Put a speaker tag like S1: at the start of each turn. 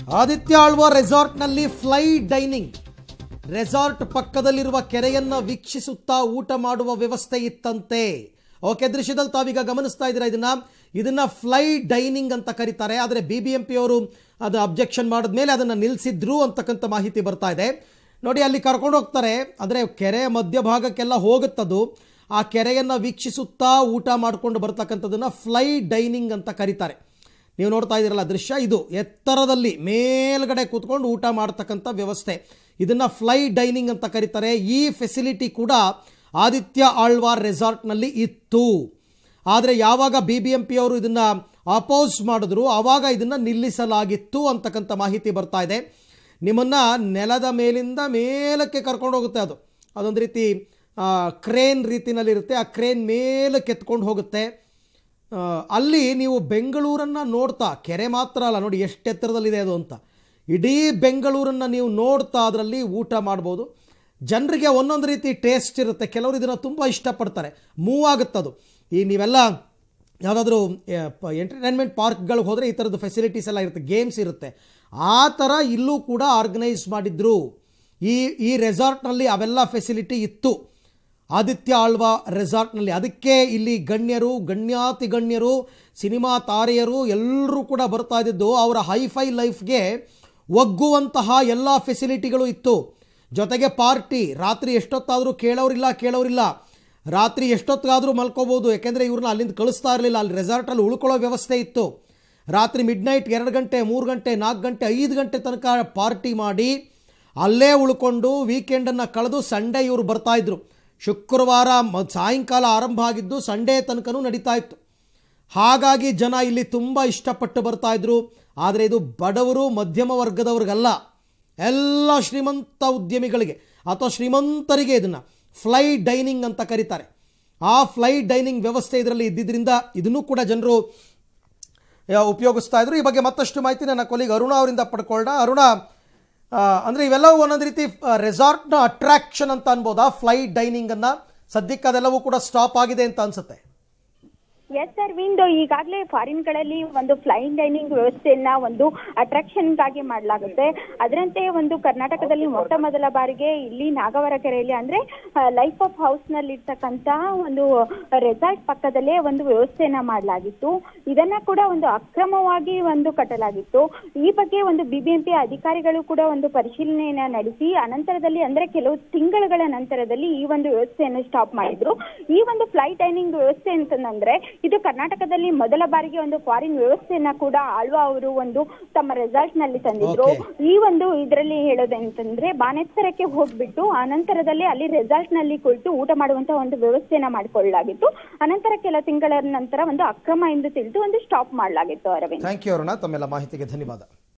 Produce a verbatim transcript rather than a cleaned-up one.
S1: ಆದಿತ್ಯ ಆಳ್ವಾ ರೆಸಾರ್ಟ್ನಲ್ಲಿ fly dining. Resort ಪಕ್ಕದಲ್ಲಿರುವ ಕೆರೆಯನ್ನು ವೀಕ್ಷಿಸುತ್ತಾ ಊಟ ಮಾಡುವ ವ್ಯವಸ್ಥೆ ಇತ್ತಂತೆ. ಓಕೆ, ದೃಶ್ಯದಲ್ಲಿ ತಾವೀಗ ಗಮನಿಸ್ತಾ ಇದ್ದೀರಾ. ಇದನ್ನ ಇದನ್ನ ಫ್ಲೈ ಡೈನಿಂಗ್ ಅಂತ ಕರೀತಾರೆ. ಆದರೆ ಬಿ ಬಿ ಎಂ ಪಿ ಅವರು ಅದು ಅಬ್ಜೆಕ್ಷನ್ ಮಾಡಿದ್ಮೇಲೆ ಅದನ್ನು ನಿಲ್ಲಿಸಿದ್ರು ಅಂತಕ್ಕಂಥ ಮಾಹಿತಿ ಬರ್ತಾ ಇದೆ. ನೋಡಿ, ಅಲ್ಲಿ ಕರ್ಕೊಂಡು ಹೋಗ್ತಾರೆ. ಅಂದರೆ ಕೆರೆ ಮಧ್ಯಭಾಗಕ್ಕೆಲ್ಲ ಹೋಗುತ್ತದು. ಆ ಕೆರೆಯನ್ನು ವೀಕ್ಷಿಸುತ್ತಾ ಊಟ ಮಾಡಿಕೊಂಡು ಬರ್ತಕ್ಕಂಥದ್ದನ್ನು ಫ್ಲೈ ಡೈನಿಂಗ್ ಅಂತ ಕರೀತಾರೆ. ನೀವು ನೋಡ್ತಾ ಇದ್ದೀರಲ್ಲ ದೃಶ್ಯ, ಇದು ಎತ್ತರದಲ್ಲಿ ಮೇಲ್ಗಡೆ ಕೂತ್ಕೊಂಡು ಊಟ ಮಾಡ್ತಕ್ಕಂಥ ವ್ಯವಸ್ಥೆ, ಇದನ್ನು ಫ್ಲೈ ಡೈನಿಂಗ್ ಅಂತ ಕರೀತಾರೆ. ಈ ಫೆಸಿಲಿಟಿ ಕೂಡ ಆದಿತ್ಯ ಆಳ್ವಾ ರೆಸಾರ್ಟ್ನಲ್ಲಿ ಇತ್ತು. ಆದರೆ ಯಾವಾಗ ಬಿ ಬಿ ಎಂ ಪಿ ಅವರು ಇದನ್ನು ಅಪೋಸ್ ಮಾಡಿದ್ರು ಆವಾಗ ಇದನ್ನು ನಿಲ್ಲಿಸಲಾಗಿತ್ತು ಅಂತಕ್ಕಂಥ ಮಾಹಿತಿ ಬರ್ತಾ ಇದೆ. ನಿಮ್ಮನ್ನು ನೆಲದ ಮೇಲಿಂದ ಮೇಲಕ್ಕೆ ಕರ್ಕೊಂಡು ಹೋಗುತ್ತೆ. ಅದು ಅದೊಂದು ರೀತಿ ಕ್ರೇನ್ ರೀತಿನಲ್ಲಿರುತ್ತೆ. ಆ ಕ್ರೇನ್ ಮೇಲಕ್ಕೆ ಎತ್ಕೊಂಡು ಹೋಗುತ್ತೆ. ಅಲ್ಲಿ ನೀವು ಬೆಂಗಳೂರನ್ನು ನೋಡ್ತಾ, ಕೆರೆ ಮಾತ್ರ ಅಲ್ಲ ನೋಡಿ ಎಷ್ಟು ಎತ್ತರದಲ್ಲಿದೆ ಅದು ಅಂತ, ಇಡೀ ಬೆಂಗಳೂರನ್ನು ನೀವು ನೋಡ್ತಾ ಅದರಲ್ಲಿ ಊಟ ಮಾಡ್ಬೋದು. ಜನರಿಗೆ ಒಂದೊಂದು ರೀತಿ ಟೇಸ್ಟ್ ಇರುತ್ತೆ. ಕೆಲವರು ಇದನ್ನು ತುಂಬ ಇಷ್ಟಪಡ್ತಾರೆ. ಮೂವ್ ಆಗುತ್ತದು. ಈ ನೀವೆಲ್ಲ ಯಾವುದಾದ್ರೂ ಎಂಟರ್ಟೈನ್ಮೆಂಟ್ ಪಾರ್ಕ್ಗಳಿಗೆ ಹೋದರೆ ಈ ಥರದ್ದು ಫೆಸಿಲಿಟೀಸ್ ಎಲ್ಲ ಇರುತ್ತೆ, ಗೇಮ್ಸ್ ಇರುತ್ತೆ. ಆ ಥರ ಇಲ್ಲೂ ಕೂಡ ಆರ್ಗನೈಸ್ ಮಾಡಿದ್ರು. ಈ ಈ ರೆಸಾರ್ಟ್ನಲ್ಲಿ ಅವೆಲ್ಲ ಫೆಸಿಲಿಟಿ ಇತ್ತು ಆದಿತ್ಯ ಆಳ್ವಾ ರೆಸಾರ್ಟ್ನಲ್ಲಿ. ಅದಕ್ಕೆ ಇಲ್ಲಿ ಗಣ್ಯರು, ಗಣ್ಯಾತಿ ಗಣ್ಯರು, ಸಿನಿಮಾ ತಾರೆಯರು ಎಲ್ಲರೂ ಕೂಡ ಬರ್ತಾ ಇದ್ದಿದ್ದು. ಅವರ ಹೈಫೈ ಲೈಫ್ಗೆ ಒಗ್ಗುವಂತಹ ಎಲ್ಲ ಫೆಸಿಲಿಟಿಗಳು ಇತ್ತು. ಜೊತೆಗೆ ಪಾರ್ಟಿ, ರಾತ್ರಿ ಎಷ್ಟೊತ್ತಾದರೂ ಕೇಳೋರಿಲ್ಲ ಕೇಳೋರಿಲ್ಲ ರಾತ್ರಿ ಎಷ್ಟೊತ್ತಾದರೂ ಮಲ್ಕೋಬೋದು. ಯಾಕೆಂದರೆ ಇವ್ರನ್ನ ಅಲ್ಲಿಂದ ಕಳಿಸ್ತಾ ಇರಲಿಲ್ಲ. ಅಲ್ಲಿ ರೆಸಾರ್ಟಲ್ಲಿ ಉಳ್ಕೊಳ್ಳೋ ವ್ಯವಸ್ಥೆ ಇತ್ತು. ರಾತ್ರಿ ಮಿಡ್ ನೈಟ್ ಎರಡು ಗಂಟೆ ಮೂರು ಗಂಟೆ ನಾಲ್ಕು ಗಂಟೆ ಐದು ಗಂಟೆ ತನಕ ಪಾರ್ಟಿ ಮಾಡಿ ಅಲ್ಲೇ ಉಳ್ಕೊಂಡು ವೀಕೆಂಡನ್ನು ಕಳೆದು ಸಂಡೇ ಇವರು ಬರ್ತಾಯಿದ್ರು. ಶುಕ್ರವಾರ ಸಾಯಂಕಾಲ ಆರಂಭ ಆಗಿದ್ದು ಸಂಡೇ ತನಕನೂ ನಡೀತಾ ಇತ್ತು. ಹಾಗಾಗಿ ಜನ ಇಲ್ಲಿ ತುಂಬ ಇಷ್ಟಪಟ್ಟು ಬರ್ತಾಯಿದ್ರು. ಆದರೆ ಇದು ಬಡವರು ಮಧ್ಯಮ ವರ್ಗದವ್ರಿಗಲ್ಲ, ಎಲ್ಲ ಶ್ರೀಮಂತ ಉದ್ಯಮಿಗಳಿಗೆ ಅಥವಾ ಶ್ರೀಮಂತರಿಗೆ ಇದನ್ನು ಫ್ಲೈ ಡೈನಿಂಗ್ ಅಂತ ಕರೀತಾರೆ. ಆ ಫ್ಲೈ ಡೈನಿಂಗ್ ವ್ಯವಸ್ಥೆ ಇದರಲ್ಲಿ ಇದ್ದಿದ್ದರಿಂದ ಇದನ್ನು ಕೂಡ ಜನರು ಉಪಯೋಗಿಸ್ತಾ ಇದ್ರು. ಈ ಬಗ್ಗೆ ಮತ್ತಷ್ಟು ಮಾಹಿತಿ ನನ್ನ ಕೊಲಿಗ್ ಅರುಣ ಅವರಿಂದ ಪಡ್ಕೊಳ್ಳೋಣ. ಅರುಣ, ಅಂದರೆ ಇವೆಲ್ಲವೂ ಒಂದೊಂದು ರೀತಿ ರೆಸಾರ್ಟ್ನ ಅಟ್ರಾಕ್ಷನ್ ಅಂತ ಅನ್ಬೋದಾ ಫ್ಲೈ ಡೈನಿಂಗನ್ನು? ಸದ್ಯಕ್ಕೆ ಅದೆಲ್ಲವೂ ಕೂಡ ಸ್ಟಾಪ್ ಆಗಿದೆ ಅಂತ ಅನ್ಸುತ್ತೆ.
S2: ಎಸ್ ಸರ್, ವಿಂಡೋ ಈಗಾಗಲೇ ಫಾರಿನ್ಗಳಲ್ಲಿ ಒಂದು ಫ್ಲೈನ್ ಡೈನಿಂಗ್ ವ್ಯವಸ್ಥೆಯನ್ನ ಒಂದು ಅಟ್ರಾಕ್ಷನ್ಗಾಗಿ ಮಾಡಲಾಗುತ್ತೆ. ಅದರಂತೆ ಒಂದು ಕರ್ನಾಟಕದಲ್ಲಿ ಮೊಟ್ಟ ಮೊದಲ ಬಾರಿಗೆ ಇಲ್ಲಿ ನಾಗವರ ಕೆರೆಯಲ್ಲಿ ಅಂದ್ರೆ ಲೈಫ್ ಆಫ್ ಹೌಸ್ ನಲ್ಲಿ ಇರ್ತಕ್ಕಂತ ಒಂದು ರೆಸಾರ್ಟ್ ಪಕ್ಕದಲ್ಲೇ ಒಂದು ವ್ಯವಸ್ಥೆಯನ್ನ ಮಾಡಲಾಗಿತ್ತು. ಇದನ್ನ ಕೂಡ ಒಂದು ಅಕ್ರಮವಾಗಿ ಒಂದು ಕಟ್ಟಲಾಗಿತ್ತು. ಈ ಬಗ್ಗೆ ಒಂದು ಬಿಬಿಎಂಪಿ ಅಧಿಕಾರಿಗಳು ಕೂಡ ಒಂದು ಪರಿಶೀಲನೆಯನ್ನ ನಡೆಸಿ ಅನಂತರದಲ್ಲಿ ಅಂದ್ರೆ ಕೆಲವು ತಿಂಗಳುಗಳ ನಂತರದಲ್ಲಿ ಈ ಒಂದು ವ್ಯವಸ್ಥೆಯನ್ನು ಸ್ಟಾಪ್ ಮಾಡಿದ್ರು. ಈ ಒಂದು ಫ್ಲೈ ಡೈನಿಂಗ್ ವ್ಯವಸ್ಥೆ ಅಂತಂದ್ರೆ ಇದು ಕರ್ನಾಟಕದಲ್ಲಿ ಮೊದಲ ಬಾರಿಗೆ ಒಂದು ಫಾರಿನ್ ವ್ಯವಸ್ಥೆಯನ್ನ ಕೂಡ ಆಳ್ವಾ ಅವರು ಒಂದು ತಮ್ಮ ರೆಸಾರ್ಟ್ ನಲ್ಲಿ ತಂದಿದ್ರು. ಈ ಒಂದು ಇದರಲ್ಲಿ ಹೇಳೋದಂತಂದ್ರೆ ಬಾನೆತ್ತರಕ್ಕೆ ಹೋಗ್ಬಿಟ್ಟು ಅನಂತರದಲ್ಲಿ ಅಲ್ಲಿ ರೆಸಾರ್ಟ್ ನಲ್ಲಿ ಕುಳಿತು ಊಟ ಮಾಡುವಂತ ಒಂದು ವ್ಯವಸ್ಥೆಯನ್ನ ಮಾಡಿಕೊಳ್ಳಲಾಗಿತ್ತು. ಅನಂತರ ಕೆಲ ತಿಂಗಳ ನಂತರ ಒಂದು ಅಕ್ರಮ ಎಂದು ತಿಳಿದು ಒಂದು ಸ್ಟಾಪ್ ಮಾಡಲಾಗಿತ್ತು. ಅರವಿಂದ್,
S1: ಥ್ಯಾಂಕ್ ಯು ಅರುಣ, ತಮ್ಮೆಲ್ಲ ಮಾಹಿತಿಗೆ ಧನ್ಯವಾದ.